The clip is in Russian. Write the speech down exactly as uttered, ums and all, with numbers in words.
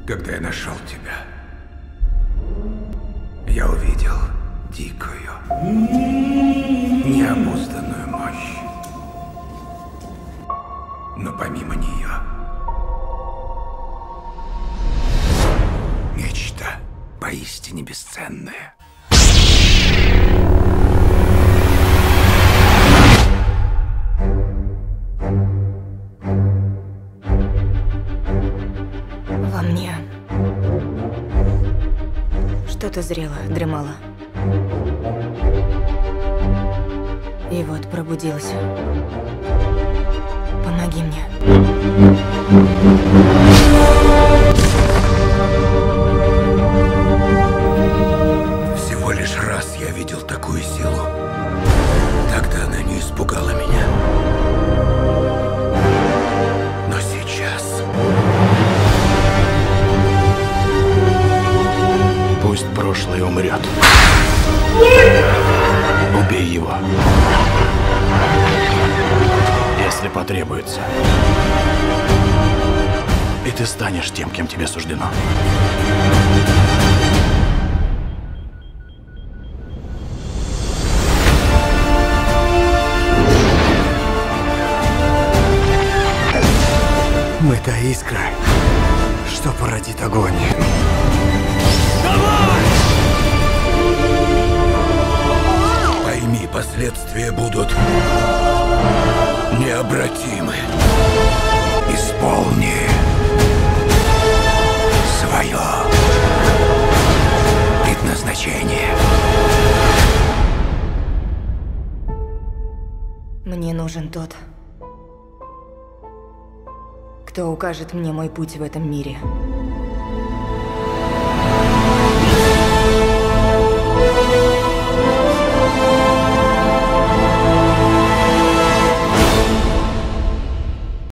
Когда я нашел тебя, я увидел дикую, необузданную мощь. Но помимо нее, нечто поистине бесценное. Во мне что-то зрело, дремало. И вот пробудилась. Помоги мне. Всего лишь раз я видел такую силу. Тогда она не испугала меня. Но сейчас... Пусть прошлое умрет. Убей его. Если потребуется. И ты станешь тем, кем тебе суждено. Мы та искра, что породит огонь. Пойми, последствия будут необратимы. Исполни свое предназначение. Мне нужен тот, кто укажет мне мой путь в этом мире.